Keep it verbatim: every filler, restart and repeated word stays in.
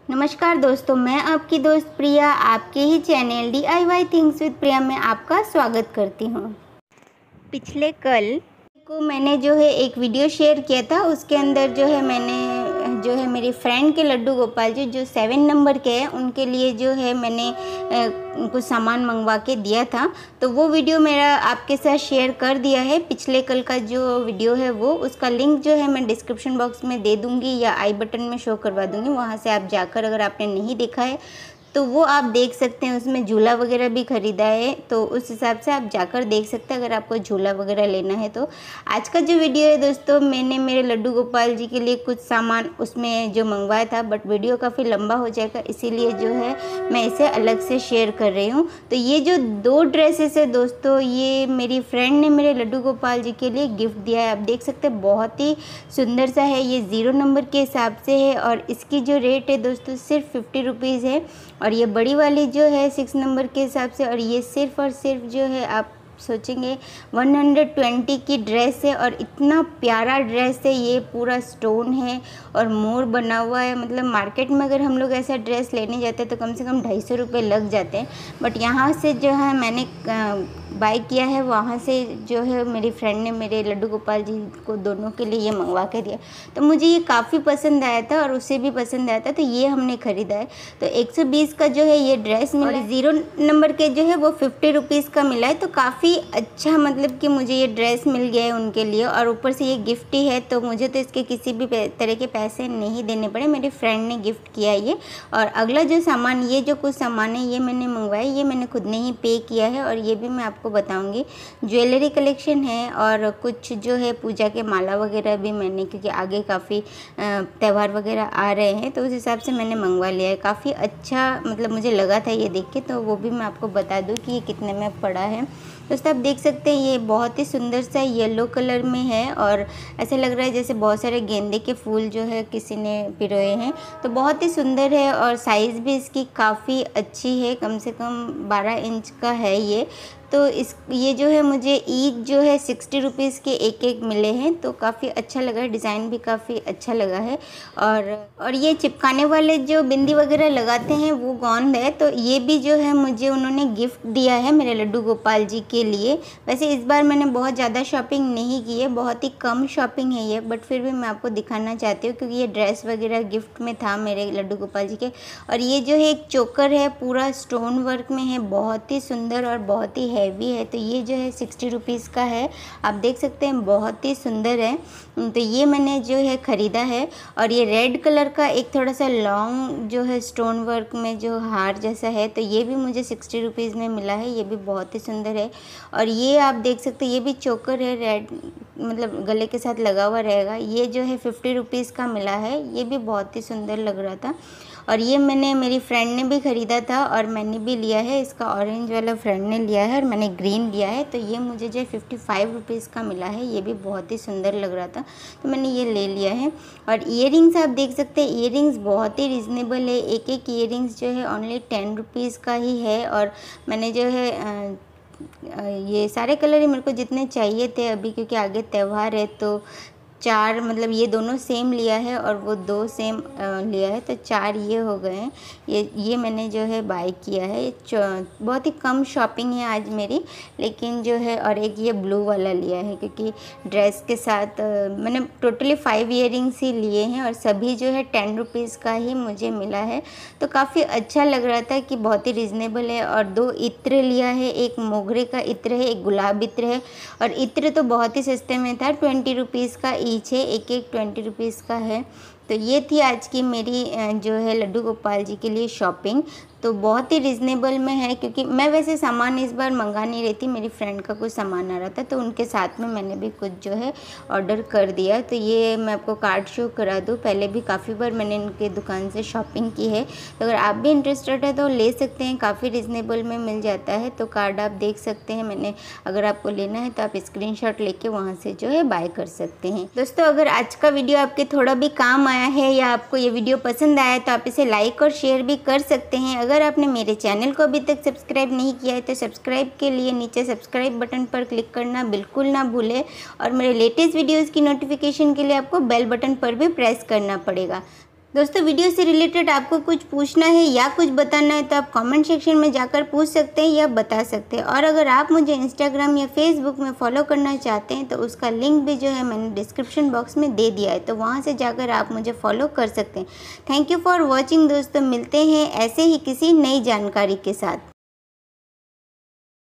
नमस्कार दोस्तों, मैं आपकी दोस्त प्रिया आपके ही channel D I Y things with Priya में आपका स्वागत करती हूँ। पिछले कल को मैंने जो है एक वीडियो शेयर किया था, उसके अंदर जो है मैंने जो है मेरी फ्रेंड के लड्डू गोपाल जी जो सेवन नंबर के हैं उनके लिए जो है मैंने कुछ सामान मंगवा के दिया था। तो वो वीडियो मेरा आपके साथ शेयर कर दिया है। पिछले कल का जो वीडियो है वो उसका लिंक जो है मैं डिस्क्रिप्शन बॉक्स में दे दूँगी या आई बटन में शो करवा दूँगी। वहाँ से आप जाकर अगर आपने नहीं देखा है तो वो आप देख सकते हैं। उसमें झूला वगैरह भी ख़रीदा है, तो उस हिसाब से आप जाकर देख सकते हैं अगर आपको झूला वगैरह लेना है तो। आज का जो वीडियो है दोस्तों, मैंने मेरे लड्डू गोपाल जी के लिए कुछ सामान उसमें जो मंगवाया था, बट वीडियो काफ़ी लंबा हो जाएगा इसीलिए जो है मैं इसे अलग से शेयर कर रही हूँ। तो ये जो दो ड्रेसेस है दोस्तों, ये मेरी फ्रेंड ने मेरे लड्डू गोपाल जी के लिए गिफ्ट दिया है। आप देख सकते हैं बहुत ही सुंदर सा है। ये ज़ीरो नंबर के हिसाब से है और इसकी जो रेट है दोस्तों सिर्फ फिफ्टी रुपीज़ है। और ये बड़ी वाली जो है सिक्स नंबर के हिसाब से, और ये सिर्फ और सिर्फ जो है आप सोचेंगे वन हंड्रेड ट्वेंटी की ड्रेस है। और इतना प्यारा ड्रेस है, ये पूरा स्टोन है और मोर बना हुआ है। मतलब मार्केट में अगर हम लोग ऐसा ड्रेस लेने जाते हैं तो कम से कम ढाई सौ रुपये लग जाते हैं, बट यहाँ से जो है मैंने बाय किया है, वहाँ से जो है मेरी फ्रेंड ने मेरे लड्डू गोपाल जी को दोनों के लिए ये मंगवा के दिया। तो मुझे ये काफ़ी पसंद आया था और उसे भी पसंद आया था, तो ये हमने ख़रीदा है। तो एक सौ बीस का जो है ये ड्रेस मिला, ज़ीरो नंबर के जो है वो फिफ्टी रुपीज़ का मिला है। तो काफ़ी अच्छा मतलब कि मुझे ये ड्रेस मिल गया है उनके लिए, और ऊपर से ये गिफ्ट ही है तो मुझे तो इसके किसी भी तरह के पैसे नहीं देने पड़े, मेरी फ्रेंड ने गिफ्ट किया ये। और अगला जो सामान, ये जो कुछ सामान है ये मैंने मंगवाया, ये मैंने खुद ने ही पे किया है और ये भी मैं आपको बताऊंगी। ज्वेलरी कलेक्शन है और कुछ जो है पूजा के माला वगैरह भी मैंने, क्योंकि आगे काफ़ी त्यौहार वगैरह आ रहे हैं तो उस हिसाब से मैंने मंगवा लिया है। काफ़ी अच्छा मतलब मुझे लगा था ये देख के, तो वो भी मैं आपको बता दूं कि ये कितने में पड़ा है। दोस्तों आप देख सकते हैं ये बहुत ही सुंदर सा येलो कलर में है और ऐसा लग रहा है जैसे बहुत सारे गेंदे के फूल जो है किसी ने पिरोए हैं। तो बहुत ही सुंदर है और साइज़ भी इसकी काफ़ी अच्छी है, कम से कम बारह इंच का है ये। तो इस ये जो है मुझे ईच जो है सिक्सटी रुपीज़ के एक एक मिले हैं, तो काफ़ी अच्छा लगा है, डिज़ाइन भी काफ़ी अच्छा लगा है। और और ये चिपकाने वाले जो बिंदी वगैरह लगाते हैं वो गोंद है, तो ये भी जो है मुझे उन्होंने गिफ्ट दिया है मेरे लड्डू गोपाल जी के लिए। वैसे इस बार मैंने बहुत ज़्यादा शॉपिंग नहीं की है, बहुत ही कम शॉपिंग है ये, बट फिर भी मैं आपको दिखाना चाहती हूँ क्योंकि ये ड्रेस वगैरह गिफ्ट में था मेरे लड्डू गोपाल जी के। और ये जो है एक चोकर है, पूरा स्टोन वर्क में है, बहुत ही सुंदर और बहुत ही हैवी है। तो ये जो है सिक्सटी रुपीज़ का है, आप देख सकते हैं बहुत ही सुंदर है। तो ये मैंने जो है ख़रीदा है। और ये रेड कलर का एक थोड़ा सा लॉन्ग जो है स्टोन वर्क में जो हार जैसा है, तो ये भी मुझे सिक्सटी रुपीज़ में मिला है, ये भी बहुत ही सुंदर है। और ये आप देख सकते हैं ये भी चोकर है, रेड मतलब गले के साथ लगा हुआ रहेगा। ये जो है फिफ्टी रुपीज़ का मिला है, ये भी बहुत ही सुंदर लग रहा था। और ये मैंने मेरी फ्रेंड ने भी ख़रीदा था और मैंने भी लिया है। इसका ऑरेंज वाला फ्रेंड ने लिया है और मैंने ग्रीन लिया है, तो ये मुझे जो है फिफ्टी फाइव रुपीज़ का मिला है। ये भी बहुत ही सुंदर लग रहा था तो मैंने ये ले लिया है। और इयरिंग्स आप देख सकते हैं, इयरिंग्स बहुत ही रिजनेबल है, एक एक इयरिंग्स जो है ओनली टेन रुपीज़ का ही है। और मैंने जो है ये सारे कलर ही मेरे को जितने चाहिए थे अभी, क्योंकि आगे त्यौहार है तो चार मतलब ये दोनों सेम लिया है और वो दो सेम लिया है, तो चार ये हो गए हैं। ये ये मैंने जो है बाय किया है। बहुत ही कम शॉपिंग है आज मेरी, लेकिन जो है और एक ये ब्लू वाला लिया है क्योंकि ड्रेस के साथ मैंने टोटली फाइव इयरिंग्स ही लिए हैं और सभी जो है टेन रुपीज़ का ही मुझे मिला है। तो काफ़ी अच्छा लग रहा था कि बहुत ही रिजनेबल है। और दो इत्र लिया है, एक मोगरे का इत्र है, एक गुलाब इत्र है। और इत्र तो बहुत ही सस्ते में था, ट्वेंटी रुपीज़ का ईच है, एक एक ट्वेंटी रुपीज़ का है। तो ये थी आज की मेरी जो है लड्डू गोपाल जी के लिए शॉपिंग। तो बहुत ही रिजनेबल में है, क्योंकि मैं वैसे सामान इस बार मंगा नहीं रही थी, मेरी फ्रेंड का कुछ सामान आ रहा था तो उनके साथ में मैंने भी कुछ जो है ऑर्डर कर दिया। तो ये मैं आपको कार्ड शो करा दूँ, पहले भी काफ़ी बार मैंने इनके दुकान से शॉपिंग की है, तो अगर आप भी इंटरेस्टेड है तो ले सकते हैं, काफ़ी रिजनेबल में मिल जाता है। तो कार्ड आप देख सकते हैं, मैंने अगर आपको लेना है तो आप स्क्रीनशॉट लेके वहाँ से जो है बाय कर सकते हैं। दोस्तों अगर आज का वीडियो आपके थोड़ा भी काम आया है या आपको ये वीडियो पसंद आया तो आप इसे लाइक और शेयर भी कर सकते हैं। अगर आपने मेरे चैनल को अभी तक सब्सक्राइब नहीं किया है तो सब्सक्राइब के लिए नीचे सब्सक्राइब बटन पर क्लिक करना बिल्कुल ना भूलें, और मेरे लेटेस्ट वीडियोस की नोटिफिकेशन के लिए आपको बेल बटन पर भी प्रेस करना पड़ेगा। दोस्तों वीडियो से रिलेटेड आपको कुछ पूछना है या कुछ बताना है तो आप कमेंट सेक्शन में जाकर पूछ सकते हैं या बता सकते हैं। और अगर आप मुझे इंस्टाग्राम या फेसबुक में फॉलो करना चाहते हैं तो उसका लिंक भी जो है मैंने डिस्क्रिप्शन बॉक्स में दे दिया है, तो वहाँ से जाकर आप मुझे फॉलो कर सकते हैं। थैंक यू फॉर वॉचिंग दोस्तों, मिलते हैं ऐसे ही किसी नई जानकारी के साथ।